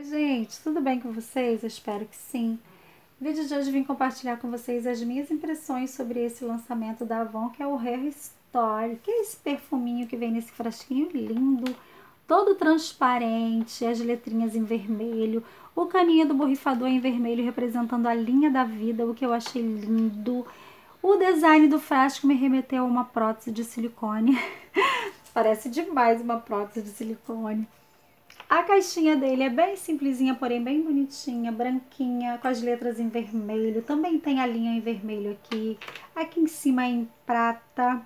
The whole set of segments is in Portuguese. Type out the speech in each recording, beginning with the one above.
Gente, tudo bem com vocês? Eu espero que sim. No vídeo de hoje vim compartilhar com vocês as minhas impressões sobre esse lançamento da Avon, que é o Hair Story, que é esse perfuminho que vem nesse frasquinho lindo, todo transparente, as letrinhas em vermelho, o caninho do borrifador em vermelho representando a linha da vida, o que eu achei lindo. O design do frasco me remeteu a uma prótese de silicone. Parece demais uma prótese de silicone. A caixinha dele é bem simplesinha, porém bem bonitinha, branquinha, com as letras em vermelho. Também tem a linha em vermelho aqui. Aqui em cima é em prata.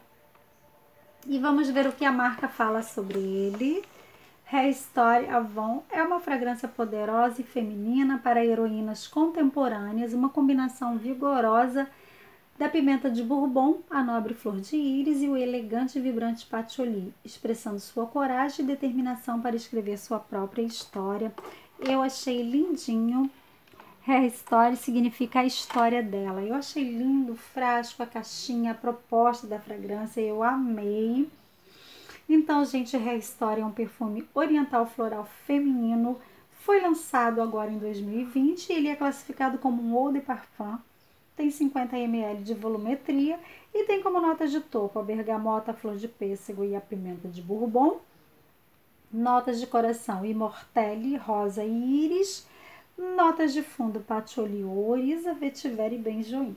E vamos ver o que a marca fala sobre ele. Hair Story Avon é uma fragrância poderosa e feminina para heroínas contemporâneas, uma combinação vigorosa da pimenta de bourbon, a nobre flor de íris e o elegante e vibrante patchouli, expressando sua coragem e determinação para escrever sua própria história. Eu achei lindinho. Hair Story significa a história dela. Eu achei lindo o frasco, a caixinha, a proposta da fragrância, eu amei. Então, gente, Hair Story é um perfume oriental floral feminino. Foi lançado agora em 2020 e ele é classificado como um eau de parfum. Tem 50 ml de volumetria e tem como notas de topo a bergamota, a flor de pêssego e a pimenta de bourbon. Notas de coração, immortelle, rosa e íris. Notas de fundo, patchouli, oriza, vetiver e benjoim.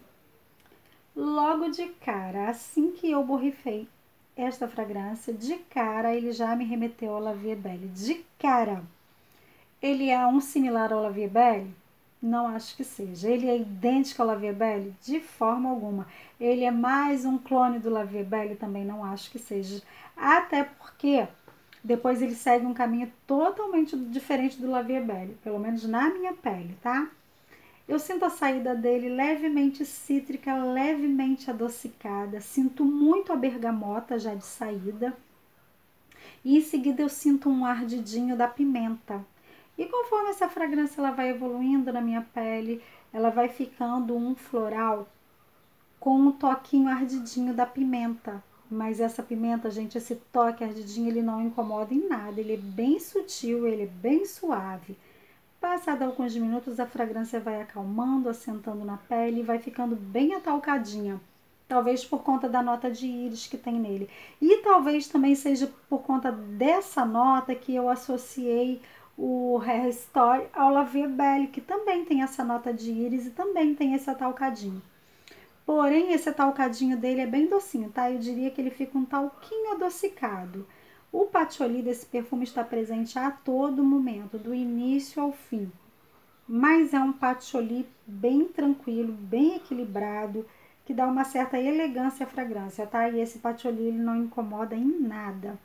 Logo de cara, assim que eu borrifei esta fragrância, de cara ele já me remeteu ao La Vie Belle. De cara! Ele é um similar ao La Vie Belle? Não acho que seja. Ele é idêntico ao La Vie Belle? De forma alguma. Ele é mais um clone do La Vie Belle? Também não acho que seja. Até porque depois ele segue um caminho totalmente diferente do La Vie Belle, pelo menos na minha pele, tá? Eu sinto a saída dele levemente cítrica, levemente adocicada. Sinto muito a bergamota já de saída. E em seguida eu sinto um ardidinho da pimenta. E conforme essa fragrância ela vai evoluindo na minha pele, ela vai ficando um floral com um toquinho ardidinho da pimenta. Mas essa pimenta, gente, esse toque ardidinho, ele não incomoda em nada. Ele é bem sutil, ele é bem suave. Passado alguns minutos, a fragrância vai acalmando, assentando na pele e vai ficando bem atalcadinha. Talvez por conta da nota de íris que tem nele. E talvez também seja por conta dessa nota que eu associei o Hair Story ao La Vie Belle, que também tem essa nota de íris e também tem esse atalcadinho. Porém, esse atalcadinho dele é bem docinho, tá? Eu diria que ele fica um talquinho adocicado. O patchouli desse perfume está presente a todo momento, do início ao fim. Mas é um patchouli bem tranquilo, bem equilibrado, que dá uma certa elegância à fragrância, tá? E esse patchouli ele não incomoda em nada.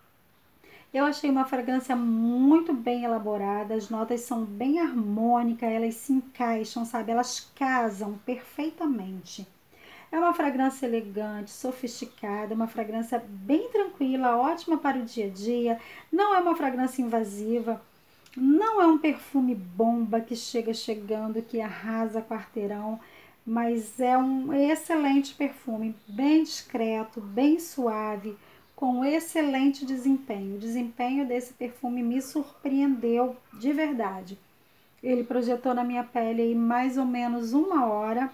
Eu achei uma fragrância muito bem elaborada, as notas são bem harmônicas, elas se encaixam, sabe? Elas casam perfeitamente. É uma fragrância elegante, sofisticada, uma fragrância bem tranquila, ótima para o dia a dia. Não é uma fragrância invasiva, não é um perfume bomba que chega chegando, que arrasa quarteirão, mas é um excelente perfume, bem discreto, bem suave, com excelente desempenho. O desempenho desse perfume me surpreendeu de verdade. Ele projetou na minha pele aí mais ou menos 1 hora.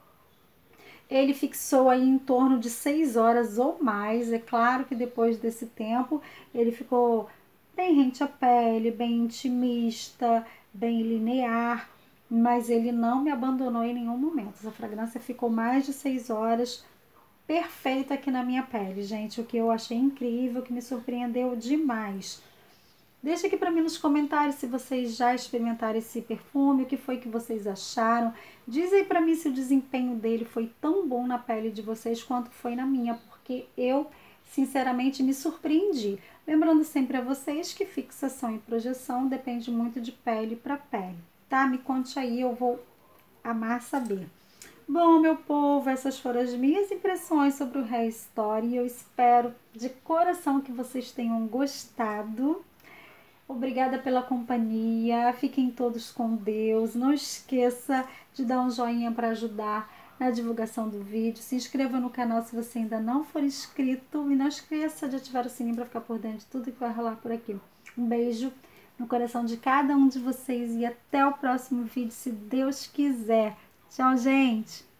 Ele fixou aí em torno de 6 horas ou mais. É claro que depois desse tempo ele ficou bem rente à pele, bem intimista, bem linear, mas ele não me abandonou em nenhum momento. Essa fragrância ficou mais de 6 horas perfeita aqui na minha pele, gente, o que eu achei incrível, que me surpreendeu demais. Deixa aqui para mim nos comentários se vocês já experimentaram esse perfume, o que foi que vocês acharam. Diz aí para mim se o desempenho dele foi tão bom na pele de vocês quanto foi na minha, porque eu, sinceramente, me surpreendi. Lembrando sempre a vocês que fixação e projeção depende muito de pele para pele, tá? Me conte aí, eu vou amar saber. Bom, meu povo, essas foram as minhas impressões sobre o Hair Story. Eu espero de coração que vocês tenham gostado. Obrigada pela companhia, fiquem todos com Deus. Não esqueça de dar um joinha para ajudar na divulgação do vídeo. Se inscreva no canal se você ainda não for inscrito. E não esqueça de ativar o sininho para ficar por dentro de tudo que vai rolar por aqui. Um beijo, no coração de cada um de vocês. E até o próximo vídeo, se Deus quiser. Tchau, gente!